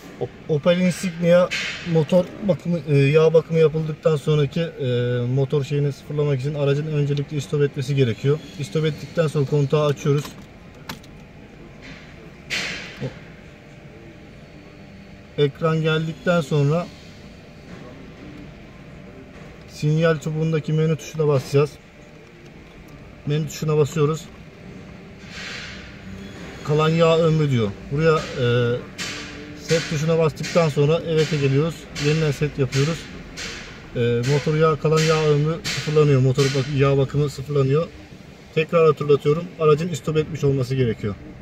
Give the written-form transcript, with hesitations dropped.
Opel Insignia motor bakımı, yağ bakımı yapıldıktan sonraki motor şeyini sıfırlamak için aracın öncelikle istop etmesi gerekiyor. İstop ettikten sonra kontağı açıyoruz. Ekran geldikten sonra sinyal çubuğundaki menü tuşuna basacağız. Menü tuşuna basıyoruz. Kalan yağ ömrü diyor. Buraya set tuşuna bastıktan sonra evet'e geliyoruz. Yeniden set yapıyoruz. Motor kalan yağ ömrü sıfırlanıyor. Motor yağ bakımı sıfırlanıyor. Tekrar hatırlatıyorum. Aracın istop etmiş olması gerekiyor.